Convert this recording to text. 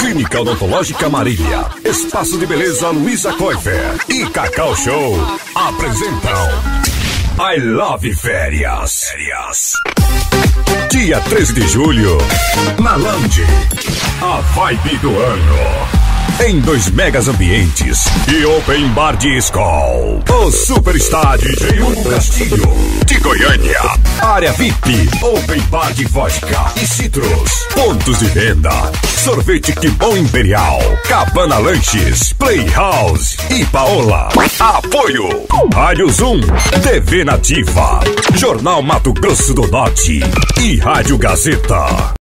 Clínica Odontológica Marília, Espaço de Beleza Luiza Coifer e Cacau Show apresentam I Love Férias. Dia 13 de julho, na Lounge, a vibe do ano. Em 2 megas ambientes e Open Bar de Skol. O Super Estádio de Hugo Castilho, de Goiânia. Área VIP, Open Bar de Vodka e Citrus. Pontos de venda: Sorvete Que Bom Imperial, Cabana Lanches, Playhouse e Paola. Apoio: Rádio Zoom, TV Nativa, Jornal Mato Grosso do Norte e Rádio Gazeta.